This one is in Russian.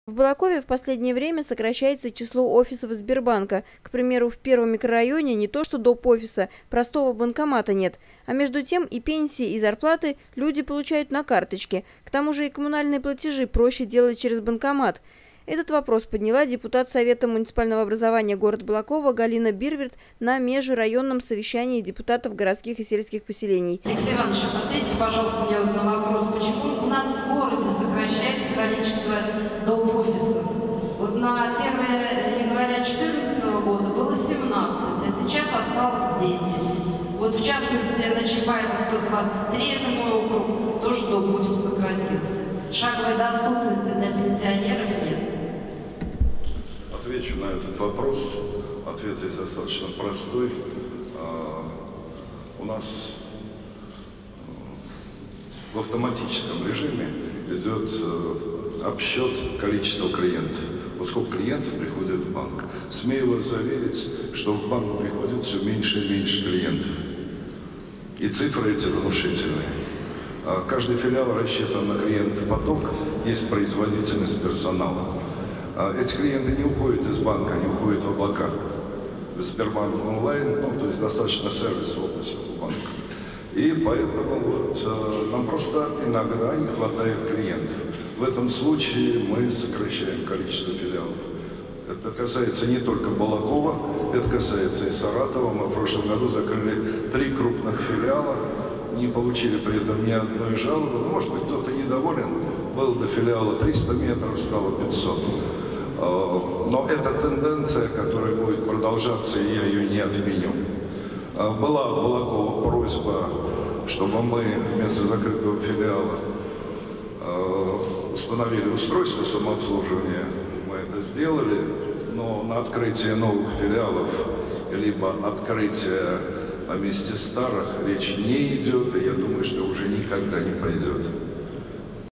В Балакове в последнее время сокращается число офисов Сбербанка. К примеру, в первом микрорайоне не то что доп. Офиса, простого банкомата нет. А между тем и пенсии, и зарплаты люди получают на карточке. К тому же и коммунальные платежи проще делать через банкомат. Этот вопрос подняла депутат Совета муниципального образования города Балакова Галина Бирверт на межрайонном совещании депутатов городских и сельских поселений. Алексей Иванович, ответьте, пожалуйста, мне на вопрос, почему у нас в городе сокращается количество доп. Офисов? Вот на 1 января 2014 года было 17, а сейчас осталось 10. Вот в частности на Чапаева 123, это мой округ, тоже доп. Офис сократился. Шаговой доступности для пенсионеров нет. Отвечу на этот вопрос. Ответ здесь достаточно простой. У нас в автоматическом режиме идет обсчет количества клиентов. Вот сколько клиентов приходит в банк. Смею вас заверить, что в банк приходит все меньше и меньше клиентов. И цифры эти внушительные. Каждый филиал рассчитан на клиентопоток, есть производительность персонала. Эти клиенты не уходят из банка, они уходят в облака. В Сбербанк онлайн, то есть достаточно сервиса облачного банка. И поэтому вот, нам просто иногда не хватает клиентов. В этом случае мы сокращаем количество филиалов. Это касается не только Балакова, это касается и Саратова. Мы в прошлом году закрыли 3 крупных филиала, не получили при этом ни одной жалобы. Может быть, кто-то недоволен. Было до филиала 300 метров, стало 500. Но это тенденция, которая будет продолжаться, и я ее не отменю. Была от Балакова просьба, чтобы мы вместо закрытого филиала установили устройство самообслуживания. Мы это сделали, но на открытие новых филиалов, либо открытие на месте старых речь не идет, и я думаю, что уже никогда не пойдет.